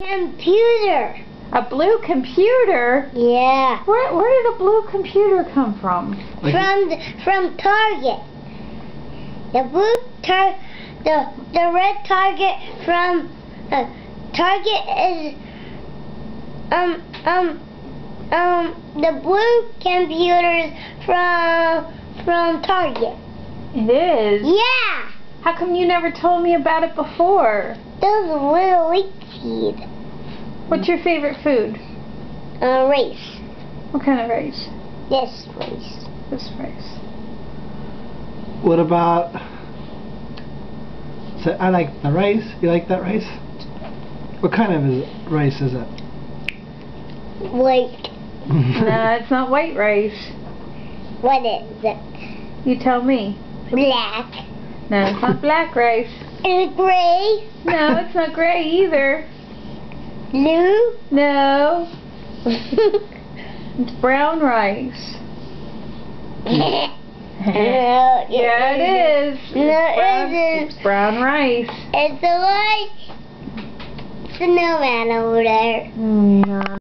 Computer. A blue computer? Yeah. Where did a blue computer come from? From Target. The red Target from Target is the blue computers from Target. It is? Yeah. How come you never told me about it before? Those little wheat seed. What's your favorite food? Rice. What kind of rice? This rice. This rice. What about... So I like the rice. You like that rice? What kind of rice is it? White. No, it's not white rice. What is it? You tell me. Black. No, it's not black rice. Is it gray? No, it's not gray either. Blue? No. It's brown rice. No, Yeah, it is. No, It's brown, it isn't. It's brown rice. It's a white snowman over there. No.